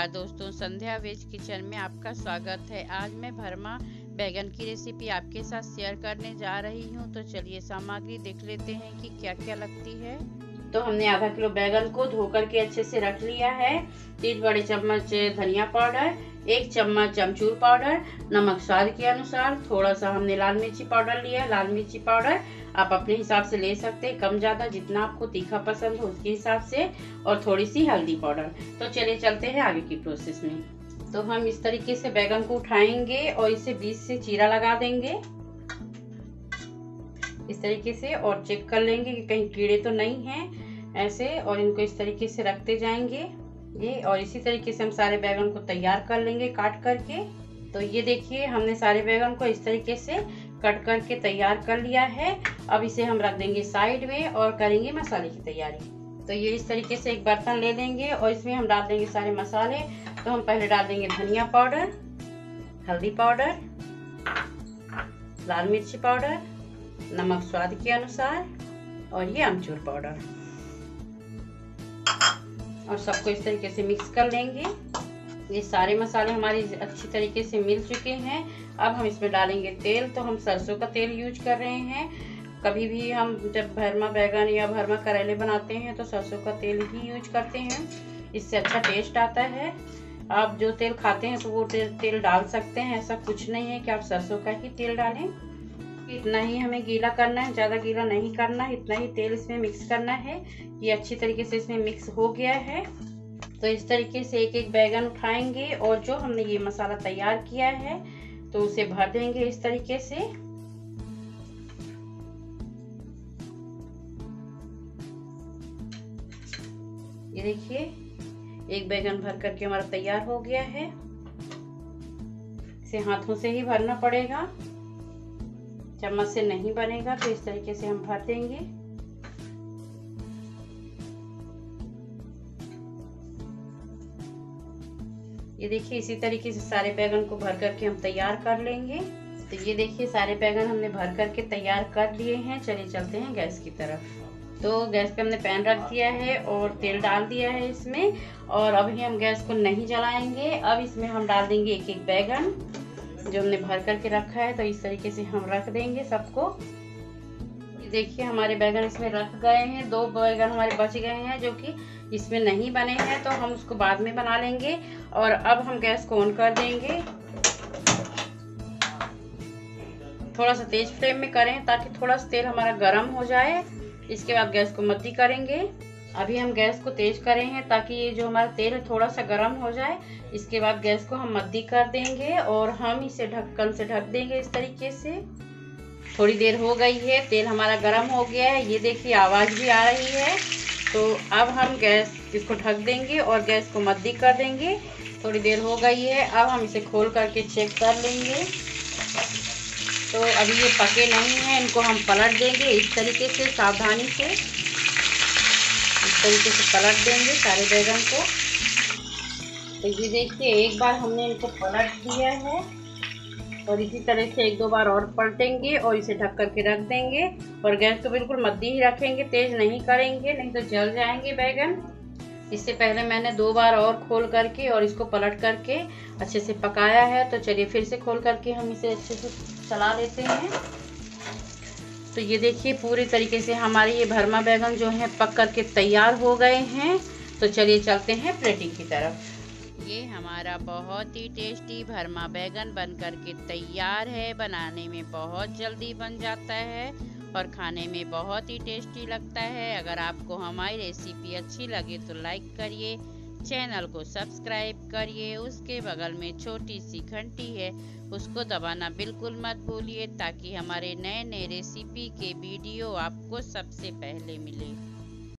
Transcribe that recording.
नमस्कार दोस्तों, संध्या veg kitchen में आपका स्वागत है। आज मैं भरमा बैगन की रेसिपी आपके साथ शेयर करने जा रही हूं। तो चलिए सामग्री देख लेते हैं कि क्या क्या लगती है। तो हमने आधा किलो बैगन को धो करके अच्छे से रख लिया है। 3 बड़े चम्मच धनिया पाउडर, 1 चम्मच अमचूर पाउडर, नमक स्वाद के अनुसार, थोड़ा सा हमने लाल मिर्ची पाउडर लिया है। लाल मिर्ची पाउडर आप अपने हिसाब से ले सकते हैं, कम ज्यादा जितना आपको तीखा पसंद हो उसके हिसाब से, और थोड़ी सी हल्दी पाउडर। तो चलिए चलते हैं आगे की प्रोसेस में। तो हम इस तरीके से बैगन को उठाएंगे और इसे बीच से चीरा लगा देंगे इस तरीके से, और चेक कर लेंगे कि कहीं कीड़े तो नहीं हैं ऐसे, और इनको इस तरीके से रखते जाएंगे ये। और इसी तरीके से हम सारे बैगन को तैयार कर लेंगे काट करके। तो ये देखिए हमने सारे बैगन को इस तरीके से कट करके तैयार कर लिया है। अब इसे हम रख देंगे साइड में और करेंगे मसाले की तैयारी। तो ये इस तरीके से एक बर्तन ले लेंगे और इसमें हम डाल देंगे सारे मसाले। तो हम पहले डाल देंगे धनिया पाउडर, हल्दी पाउडर, लाल मिर्ची पाउडर, नमक स्वाद के अनुसार, और ये अमचूर पाउडर, और सबको इस तरीके से मिक्स कर लेंगे। ये सारे मसाले हमारे अच्छी तरीके से मिल चुके हैं। अब हम इसमें डालेंगे तेल। तो हम सरसों का तेल यूज कर रहे हैं। कभी भी हम जब भरमा बैगन या भरमा करेले बनाते हैं तो सरसों का तेल ही यूज करते हैं, इससे अच्छा टेस्ट आता है। आप जो तेल खाते हैं तो वो तेल डाल सकते हैं, ऐसा कुछ नहीं है कि आप सरसों का ही तेल डालें। इतना ही हमें गीला करना है, ज़्यादा गीला नहीं करना है, इतना ही तेल इसमें मिक्स करना है। ये अच्छी तरीके से इसमें मिक्स हो गया है। तो इस तरीके से एक एक बैगन उठाएंगे और जो हमने ये मसाला तैयार किया है तो उसे भर देंगे इस तरीके से। ये देखिए एक बैगन भर करके हमारा तैयार हो गया है। इसे हाथों से ही भरना पड़ेगा, चम्मच से नहीं बनेगा। तो इस तरीके से हम भर देंगे। ये देखिए इसी तरीके से सारे बैगन को भर करके हम तैयार कर लेंगे। तो ये देखिए सारे बैगन हमने भर करके तैयार कर लिए हैं। चलिए चलते हैं गैस की तरफ। तो गैस पे हमने पैन रख दिया है और तेल डाल दिया है इसमें, और अभी हम गैस को नहीं जलाएंगे। अब इसमें हम डाल देंगे एक एक बैगन जो हमने भर करके रखा है। तो इस तरीके से हम रख देंगे सबको। देखिए हमारे बैगन इसमें रख गए हैं। 2 बैगन हमारे बच गए हैं जो कि इसमें नहीं बने हैं, तो हम उसको बाद में बना लेंगे। और अब हम गैस को ऑन कर देंगे। थोड़ा सा तेज फ्लेम में करें ताकि थोड़ा सा तेल हमारा गर्म हो जाए। इसके बाद गैस को मद्दी करेंगे। अभी हम गैस को तेज करें हैं ताकि ये जो हमारा तेल है थोड़ा सा गर्म हो जाए। इसके बाद गैस को हम मद्दी कर देंगे और हम इसे ढक्कन से ढक देंगे इस तरीके से। थोड़ी देर हो गई है, तेल हमारा गर्म हो गया है। ये देखिए आवाज़ भी आ रही है। तो अब हम गैस इसको ढक देंगे और गैस को मद्दी कर देंगे। थोड़ी देर हो गई है, अब हम इसे खोल करके चेक कर लेंगे। तो अभी ये पके नहीं हैं, इनको हम पलट देंगे इस तरीके से, सावधानी से इस तरीके से पलट देंगे सारे बैगन को। तो ये देखिए एक बार हमने इनको पलट दिया है और इसी तरह से 1-2 बार और पलटेंगे और इसे ढक करके रख देंगे। और गैस को बिल्कुल मद्दी ही रखेंगे, तेज नहीं करेंगे, नहीं तो जल जाएंगे बैगन। इससे पहले मैंने 2 बार और खोल करके और इसको पलट करके अच्छे से पकाया है। तो चलिए फिर से खोल करके हम इसे अच्छे से चला लेते हैं। तो ये देखिए पूरी तरीके से हमारे ये भरमा बैगन जो है पक करके तैयार हो गए हैं। तो चलिए चलते हैं प्लेटिंग की तरफ। ये हमारा बहुत ही टेस्टी भरमा बैगन बन करके तैयार है। बनाने में बहुत जल्दी बन जाता है और खाने में बहुत ही टेस्टी लगता है। अगर आपको हमारी रेसिपी अच्छी लगे तो लाइक करिए, चैनल को सब्सक्राइब करिए। उसके बगल में छोटी सी घंटी है, उसको दबाना बिल्कुल मत भूलिए ताकि हमारे नए नए रेसिपी के वीडियो आपको सबसे पहले मिले।